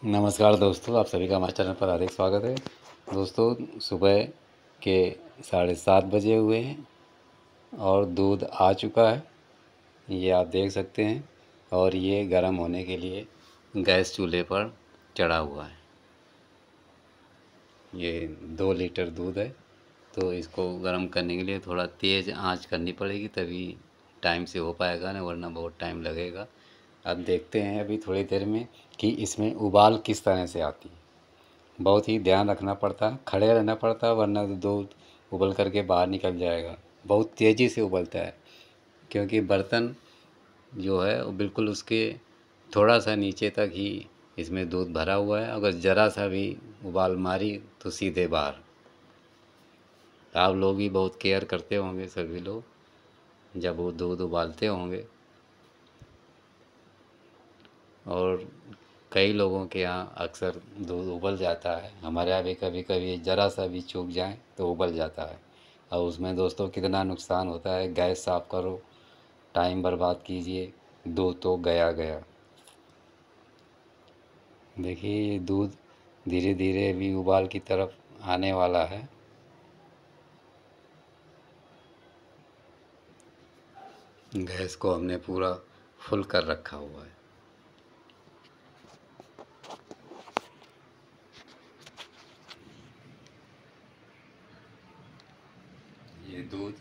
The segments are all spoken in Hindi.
नमस्कार दोस्तों, आप सभी का हमारे चैनल पर हार्दिक स्वागत है। दोस्तों, सुबह के 7:30 बजे हुए हैं और दूध आ चुका है, ये आप देख सकते हैं। और ये गर्म होने के लिए गैस चूल्हे पर चढ़ा हुआ है। ये 2 लीटर दूध है, तो इसको गर्म करने के लिए थोड़ा तेज़ आंच करनी पड़ेगी, तभी टाइम से हो पाएगा, ना वरना बहुत टाइम लगेगा। अब देखते हैं अभी थोड़ी देर में कि इसमें उबाल किस तरह से आती है। बहुत ही ध्यान रखना पड़ता है, खड़े रहना पड़ता है, वरना दूध उबल करके बाहर निकल जाएगा। बहुत तेज़ी से उबलता है, क्योंकि बर्तन जो है वो बिल्कुल उसके थोड़ा सा नीचे तक ही इसमें दूध भरा हुआ है। अगर ज़रा सा भी उबाल मारी तो सीधे बाहर। आप लोग भी बहुत केयर करते होंगे, सभी लोग जब वो दूध उबालते होंगे। और कई लोगों के यहाँ अक्सर दूध उबल जाता है, हमारे यहाँ भी कभी कभी ज़रा सा भी चूक जाए तो उबल जाता है। और उसमें दोस्तों कितना नुकसान होता है। गैस साफ़ करो, टाइम बर्बाद कीजिए, दूध तो गया गया। देखिए, ये दूध धीरे धीरे अभी उबाल की तरफ आने वाला है। गैस को हमने पूरा फुल कर रखा हुआ है। ये दूध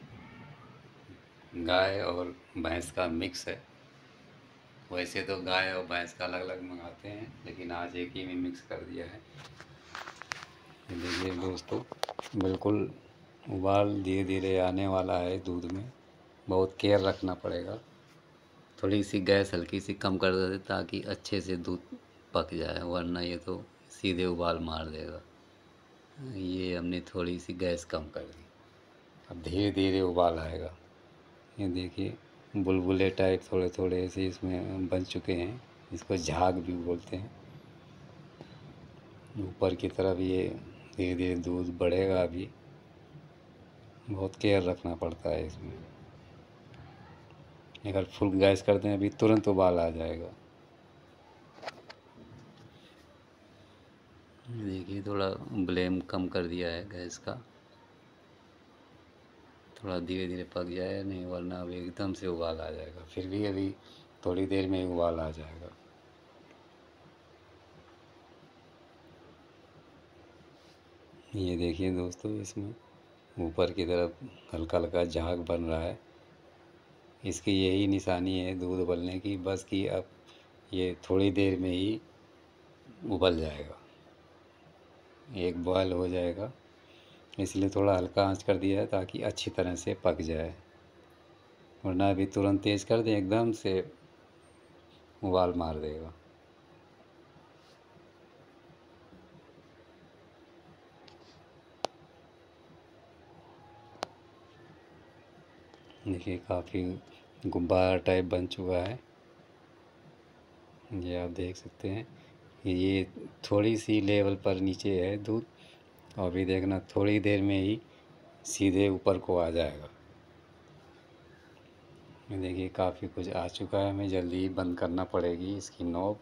गाय और भैंस का मिक्स है। वैसे तो गाय और भैंस का अलग अलग मंगाते हैं, लेकिन आज एक ही में मिक्स कर दिया है। ये देखिए दोस्तों, बिल्कुल उबाल धीरे धीरे आने वाला है दूध में। बहुत केयर रखना पड़ेगा। थोड़ी सी गैस हल्की सी कम कर देते ताकि अच्छे से दूध पक जाए, वरना ये तो सीधे उबाल मार देगा। ये हमने थोड़ी सी गैस कम कर दी। अब धीरे धीरे उबाल आएगा। ये देखिए, बुलबुले टाइप थोड़े थोड़े ऐसे इसमें बन चुके हैं। इसको झाग भी बोलते हैं। ऊपर की तरफ ये धीरे धीरे दूध बढ़ेगा। अभी बहुत केयर रखना पड़ता है इसमें। अगर फुल गैस कर दें अभी तुरंत उबाल आ जाएगा। देखिए, थोड़ा ब्लेम कम कर दिया है गैस का। थोड़ा धीरे धीरे पक जाए, नहीं वरना अभी एकदम से उबाल आ जाएगा। फिर भी अभी थोड़ी देर में ही उबाल आ जाएगा। ये देखिए दोस्तों, इसमें ऊपर की तरफ हल्का हल्का झाग बन रहा है। इसकी यही निशानी है दूध उबलने की, बस कि अब ये थोड़ी देर में ही उबल जाएगा, एक बॉयल हो जाएगा। इसलिए थोड़ा हल्का आंच कर दिया है ताकि अच्छी तरह से पक जाए, वरना अभी तुरंत तेज़ कर दें एकदम से उबाल मार देगा। देखिए, काफ़ी गुब्बारा टाइप बन चुका है। ये आप देख सकते हैं। ये थोड़ी सी लेवल पर नीचे है दूध, और अभी देखना थोड़ी देर में ही सीधे ऊपर को आ जाएगा। ये देखिए, काफ़ी कुछ आ चुका है। हमें जल्दी ही बंद करना पड़ेगी इसकी नॉब।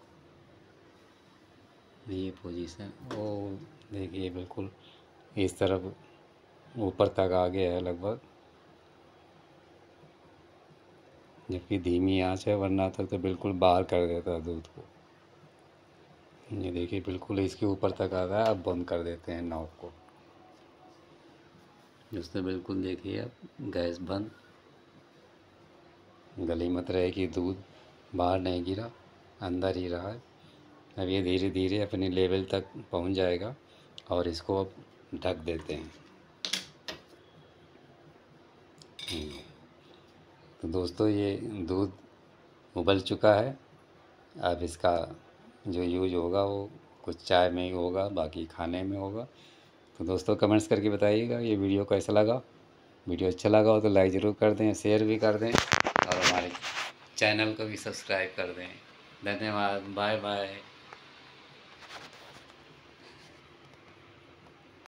ये पोजीशन, ओ देखिए, बिल्कुल इस तरफ ऊपर तक आ गया है लगभग, जबकि धीमी आंच है, वरना तक तो बिल्कुल बाहर कर देता है दूध को। ये देखिए, बिल्कुल इसके ऊपर तक आ गया। अब बंद कर देते हैं नॉब को। दोस्तों बिल्कुल देखिए, अब गैस बंद। गली मत रहे कि दूध बाहर नहीं गिरा, अंदर ही रहा है। अब ये धीरे धीरे अपने लेवल तक पहुंच जाएगा, और इसको अब ढक देते हैं। तो दोस्तों, ये दूध उबल चुका है। अब इसका जो यूज होगा वो कुछ चाय में ही होगा, बाकी खाने में होगा। तो दोस्तों, कमेंट्स करके बताइएगा ये वीडियो कैसा लगा। वीडियो अच्छा लगा हो तो लाइक ज़रूर कर दें, शेयर भी कर दें, और हमारे चैनल को भी सब्सक्राइब कर दें। धन्यवाद। Bye bye.